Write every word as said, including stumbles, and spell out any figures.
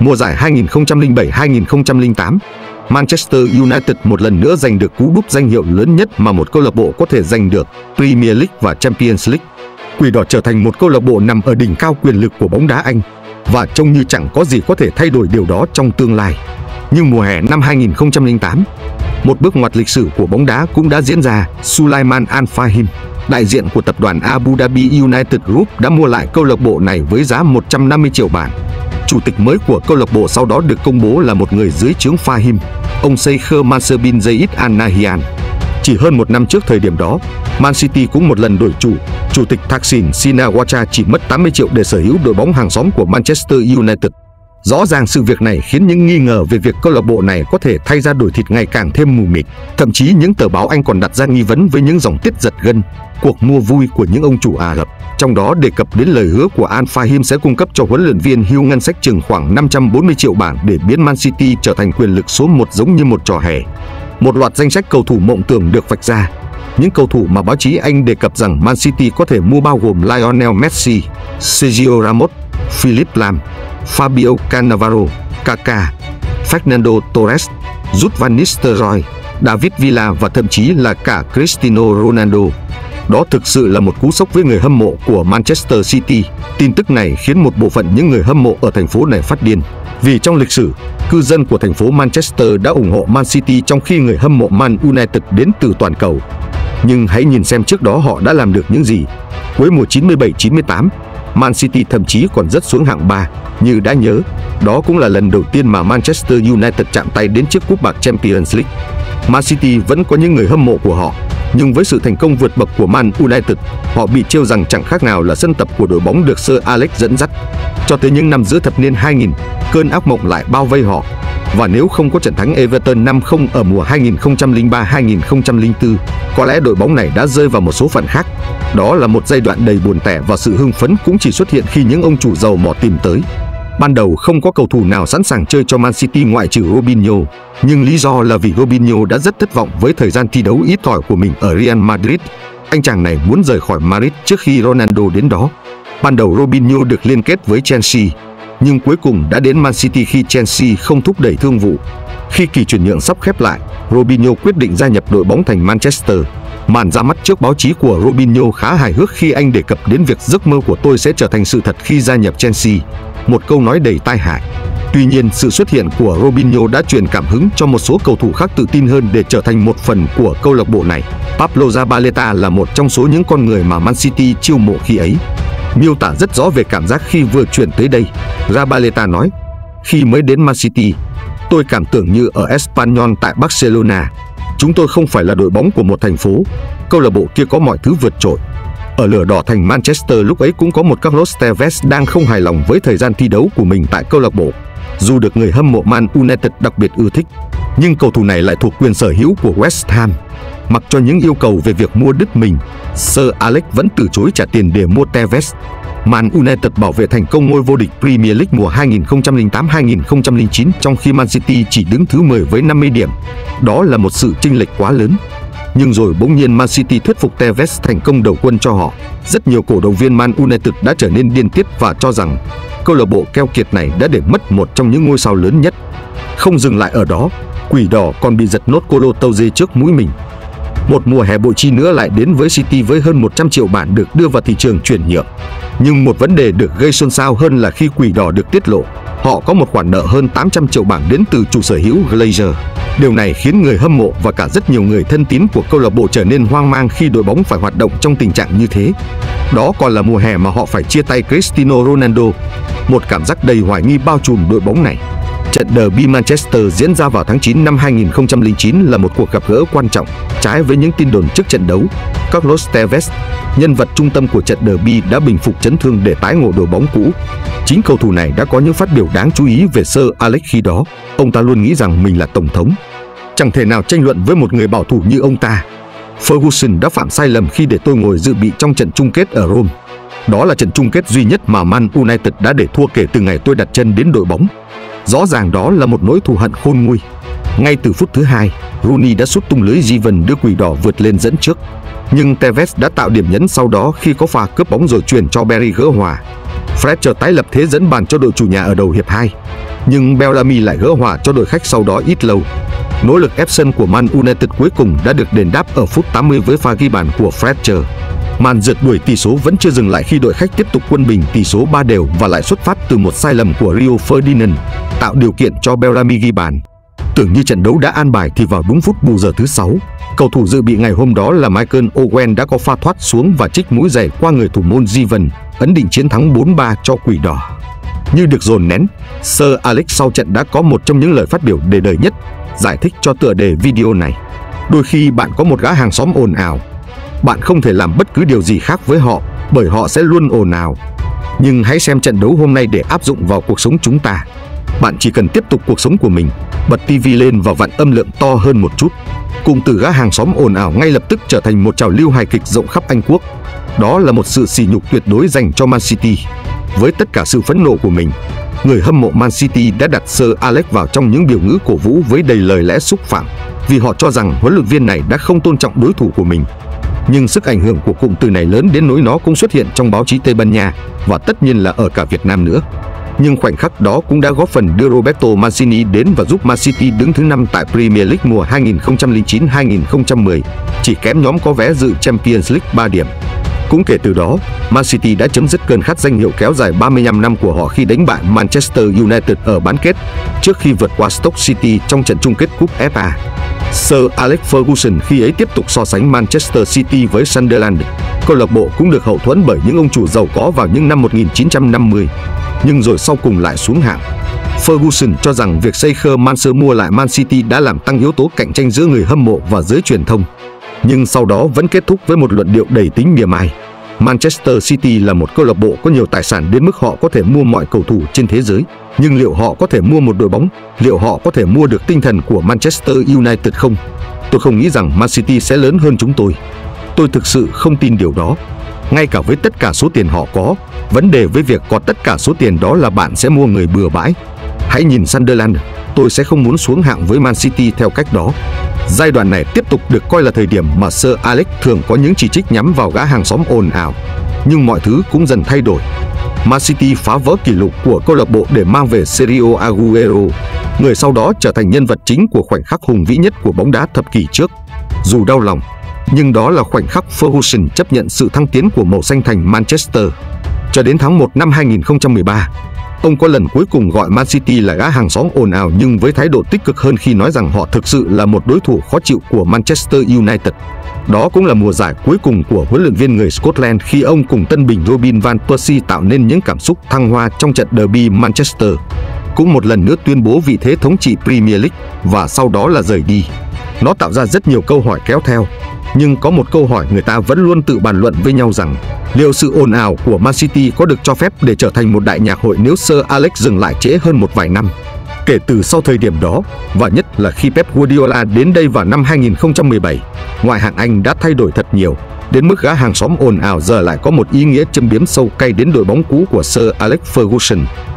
Mùa giải hai nghìn không trăm lẻ bảy hai nghìn không trăm lẻ tám, Manchester United một lần nữa giành được cú đúp danh hiệu lớn nhất mà một câu lạc bộ có thể giành được, Premier League và Champions League. Quỷ đỏ trở thành một câu lạc bộ nằm ở đỉnh cao quyền lực của bóng đá Anh và trông như chẳng có gì có thể thay đổi điều đó trong tương lai. Nhưng mùa hè năm hai nghìn không trăm lẻ tám, một bước ngoặt lịch sử của bóng đá cũng đã diễn ra. Sulaiman Al Fahim, đại diện của tập đoàn Abu Dhabi United Group, đã mua lại câu lạc bộ này với giá một trăm năm mươi triệu bảng. Chủ tịch mới của câu lạc bộ sau đó được công bố là một người dưới trướng Fahim, ông Sheikh Mansour bin Zayed Al Nahyan. Chỉ hơn một năm trước thời điểm đó, Man City cũng một lần đổi chủ. Chủ tịch Thaksin Shinawatra chỉ mất tám mươi triệu để sở hữu đội bóng hàng xóm của Manchester United. Rõ ràng sự việc này khiến những nghi ngờ về việc câu lạc bộ này có thể thay ra đổi thịt ngày càng thêm mù mịt. Thậm chí những tờ báo Anh còn đặt ra nghi vấn với những dòng tiết giật gân, cuộc mua vui của những ông chủ Ả Rập. Trong đó đề cập đến lời hứa của Al Fahim sẽ cung cấp cho huấn luyện viên Hugh ngân sách chừng khoảng năm trăm bốn mươi triệu bảng để biến Man City trở thành quyền lực số một giống như một trò hề. Một loạt danh sách cầu thủ mộng tưởng được vạch ra. Những cầu thủ mà báo chí Anh đề cập rằng Man City có thể mua bao gồm Lionel Messi, Sergio Ramos, Philipp Lahm, Fabio Cannavaro, Kaká, Fernando Torres, Jude van Nistelrooy, David Villa và thậm chí là cả Cristiano Ronaldo. Đó thực sự là một cú sốc với người hâm mộ của Manchester City. Tin tức này khiến một bộ phận những người hâm mộ ở thành phố này phát điên. Vì trong lịch sử, cư dân của thành phố Manchester đã ủng hộ Man City trong khi người hâm mộ Man United đến từ toàn cầu. Nhưng hãy nhìn xem trước đó họ đã làm được những gì. Cuối mùa chín mươi bảy chín mươi tám, Man City thậm chí còn rớt xuống hạng ba. Như đã nhớ, đó cũng là lần đầu tiên mà Manchester United chạm tay đến chiếc cúp bạc Champions League. Man City vẫn có những người hâm mộ của họ, nhưng với sự thành công vượt bậc của Man United, họ bị trêu rằng chẳng khác nào là sân tập của đội bóng được Sir Alex dẫn dắt. Cho tới những năm giữa thập niên hai nghìn, cơn ác mộng lại bao vây họ. Và nếu không có trận thắng Everton năm không ở mùa hai nghìn không trăm lẻ ba hai nghìn không trăm lẻ bốn, có lẽ đội bóng này đã rơi vào một số phận khác. Đó là một giai đoạn đầy buồn tẻ và sự hưng phấn cũng chỉ xuất hiện khi những ông chủ giàu mỏ tìm tới. Ban đầu không có cầu thủ nào sẵn sàng chơi cho Man City ngoại trừ Robinho, nhưng lý do là vì Robinho đã rất thất vọng với thời gian thi đấu ít ỏi của mình ở Real Madrid. Anh chàng này muốn rời khỏi Madrid trước khi Ronaldo đến đó. Ban đầu Robinho được liên kết với Chelsea, nhưng cuối cùng đã đến Man City khi Chelsea không thúc đẩy thương vụ. Khi kỳ chuyển nhượng sắp khép lại, Robinho quyết định gia nhập đội bóng thành Manchester. Màn ra mắt trước báo chí của Robinho khá hài hước khi anh đề cập đến việc giấc mơ của tôi sẽ trở thành sự thật khi gia nhập Chelsea, một câu nói đầy tai hại. Tuy nhiên, sự xuất hiện của Robinho đã truyền cảm hứng cho một số cầu thủ khác tự tin hơn để trở thành một phần của câu lạc bộ này. Pablo Zabaleta là một trong số những con người mà Man City chiêu mộ khi ấy. Miêu tả rất rõ về cảm giác khi vừa chuyển tới đây. Zabaleta nói, khi mới đến Man City, tôi cảm tưởng như ở Espanyol tại Barcelona. Chúng tôi không phải là đội bóng của một thành phố. Câu lạc bộ kia có mọi thứ vượt trội. Ở lửa đỏ thành Manchester lúc ấy cũng có một Carlos Tevez đang không hài lòng với thời gian thi đấu của mình tại câu lạc bộ. Dù được người hâm mộ Man United đặc biệt ưa thích, nhưng cầu thủ này lại thuộc quyền sở hữu của West Ham. Mặc cho những yêu cầu về việc mua đứt mình, Sir Alex vẫn từ chối trả tiền để mua Tevez. Man United bảo vệ thành công ngôi vô địch Premier League mùa hai nghìn không trăm lẻ tám hai nghìn không trăm lẻ chín trong khi Man City chỉ đứng thứ mười với năm mươi điểm. Đó là một sự chênh lệch quá lớn. Nhưng rồi bỗng nhiên Man City thuyết phục Tevez thành công đầu quân cho họ. Rất nhiều cổ động viên Man United đã trở nên điên tiết và cho rằng câu lạc bộ keo kiệt này đã để mất một trong những ngôi sao lớn nhất. Không dừng lại ở đó, quỷ đỏ còn bị giật nốt Kolo Toure trước mũi mình. Một mùa hè bội chi nữa lại đến với City với hơn một trăm triệu bảng được đưa vào thị trường chuyển nhượng. Nhưng một vấn đề được gây xôn xao hơn là khi quỷ đỏ được tiết lộ, họ có một khoản nợ hơn tám trăm triệu bảng đến từ chủ sở hữu Glazer. Điều này khiến người hâm mộ và cả rất nhiều người thân tín của câu lạc bộ trở nên hoang mang khi đội bóng phải hoạt động trong tình trạng như thế. Đó còn là mùa hè mà họ phải chia tay Cristiano Ronaldo. Một cảm giác đầy hoài nghi bao trùm đội bóng này. Trận derby Manchester diễn ra vào tháng chín năm hai nghìn không trăm lẻ chín là một cuộc gặp gỡ quan trọng. Trái với những tin đồn trước trận đấu, Carlos Tevez, nhân vật trung tâm của trận derby, đã bình phục chấn thương để tái ngộ đội bóng cũ. Chính cầu thủ này đã có những phát biểu đáng chú ý về Sir Alex khi đó. Ông ta luôn nghĩ rằng mình là tổng thống. Chẳng thể nào tranh luận với một người bảo thủ như ông ta. Ferguson đã phạm sai lầm khi để tôi ngồi dự bị trong trận chung kết ở Rome. Đó là trận chung kết duy nhất mà Man United đã để thua kể từ ngày tôi đặt chân đến đội bóng. Rõ ràng đó là một nỗi thù hận khôn nguôi. Ngay từ phút thứ hai, Rooney đã sút tung lưới Given đưa Quỷ Đỏ vượt lên dẫn trước. Nhưng Tevez đã tạo điểm nhấn sau đó khi có pha cướp bóng rồi chuyền cho Berry gỡ hòa. Fletcher tái lập thế dẫn bàn cho đội chủ nhà ở đầu hiệp hai. Nhưng Bellamy lại gỡ hòa cho đội khách sau đó ít lâu. Nỗ lực ép sân của Man United cuối cùng đã được đền đáp ở phút tám mươi với pha ghi bàn của Fletcher. Màn rượt đuổi tỷ số vẫn chưa dừng lại khi đội khách tiếp tục quân bình tỷ số ba đều và lại xuất phát từ một sai lầm của Rio Ferdinand, tạo điều kiện cho Bellamy ghi bàn. Tưởng như trận đấu đã an bài thì vào đúng phút bù giờ thứ sáu, cầu thủ dự bị ngày hôm đó là Michael Owen đã có pha thoát xuống và trích mũi giày qua người thủ môn Given, ấn định chiến thắng bốn ba cho Quỷ Đỏ. Như được dồn nén, Sir Alex sau trận đã có một trong những lời phát biểu để đời nhất, giải thích cho tựa đề video này. Đôi khi bạn có một gã hàng xóm ồn ào. Bạn không thể làm bất cứ điều gì khác với họ bởi họ sẽ luôn ồn ào. Nhưng hãy xem trận đấu hôm nay để áp dụng vào cuộc sống chúng ta. Bạn chỉ cần tiếp tục cuộc sống của mình, bật tivi lên và vặn âm lượng to hơn một chút. Cụm từ gã hàng xóm ồn ào ngay lập tức trở thành một trào lưu hài kịch rộng khắp Anh Quốc. Đó là một sự sỉ nhục tuyệt đối dành cho Man City. Với tất cả sự phẫn nộ của mình, người hâm mộ Man City đã đặt Sir Alex vào trong những biểu ngữ cổ vũ với đầy lời lẽ xúc phạm, vì họ cho rằng huấn luyện viên này đã không tôn trọng đối thủ của mình. Nhưng sức ảnh hưởng của cụm từ này lớn đến nỗi nó cũng xuất hiện trong báo chí Tây Ban Nha và tất nhiên là ở cả Việt Nam nữa. Nhưng khoảnh khắc đó cũng đã góp phần đưa Roberto Mancini đến và giúp Man City đứng thứ năm tại Premier League mùa hai nghìn không trăm lẻ chín hai nghìn không trăm mười, chỉ kém nhóm có vé dự Champions League ba điểm. Cũng kể từ đó, Man City đã chấm dứt cơn khát danh hiệu kéo dài ba mươi lăm năm của họ khi đánh bại Manchester United ở bán kết, trước khi vượt qua Stoke City trong trận chung kết cúp ép a. Sir Alex Ferguson khi ấy tiếp tục so sánh Manchester City với Sunderland. Câu lạc bộ cũng được hậu thuẫn bởi những ông chủ giàu có vào những năm một nghìn chín trăm năm mươi, nhưng rồi sau cùng lại xuống hạng. Ferguson cho rằng việc Sheikh Mansour mua lại Man City đã làm tăng yếu tố cạnh tranh giữa người hâm mộ và giới truyền thông. Nhưng sau đó vẫn kết thúc với một luận điệu đầy tính mỉa mai. Manchester City là một câu lạc bộ có nhiều tài sản đến mức họ có thể mua mọi cầu thủ trên thế giới. Nhưng liệu họ có thể mua một đội bóng? Liệu họ có thể mua được tinh thần của Manchester United không? Tôi không nghĩ rằng Man City sẽ lớn hơn chúng tôi. Tôi thực sự không tin điều đó. Ngay cả với tất cả số tiền họ có, vấn đề với việc có tất cả số tiền đó là bạn sẽ mua người bừa bãi. Hãy nhìn Sunderland, tôi sẽ không muốn xuống hạng với Man City theo cách đó. Giai đoạn này tiếp tục được coi là thời điểm mà Sir Alex thường có những chỉ trích nhắm vào gã hàng xóm ồn ào. Nhưng mọi thứ cũng dần thay đổi. Man City phá vỡ kỷ lục của câu lạc bộ để mang về Sergio Aguero, người sau đó trở thành nhân vật chính của khoảnh khắc hùng vĩ nhất của bóng đá thập kỷ trước. Dù đau lòng, nhưng đó là khoảnh khắc Ferguson chấp nhận sự thăng tiến của màu xanh thành Manchester. Cho đến tháng một năm hai nghìn không trăm mười ba, ông có lần cuối cùng gọi Man City là gã hàng xóm ồn ào nhưng với thái độ tích cực hơn khi nói rằng họ thực sự là một đối thủ khó chịu của Manchester United. Đó cũng là mùa giải cuối cùng của huấn luyện viên người Scotland khi ông cùng tân binh Robin van Persie tạo nên những cảm xúc thăng hoa trong trận derby Manchester. Cũng một lần nữa tuyên bố vị thế thống trị Premier League và sau đó là rời đi. Nó tạo ra rất nhiều câu hỏi kéo theo. Nhưng có một câu hỏi người ta vẫn luôn tự bàn luận với nhau rằng liệu sự ồn ào của Man City có được cho phép để trở thành một đại nhạc hội nếu Sir Alex dừng lại trễ hơn một vài năm. Kể từ sau thời điểm đó, và nhất là khi Pep Guardiola đến đây vào năm hai nghìn không trăm mười bảy, ngoại hạng Anh đã thay đổi thật nhiều, đến mức gã hàng xóm ồn ào giờ lại có một ý nghĩa châm biếm sâu cay đến đội bóng cũ của Sir Alex Ferguson.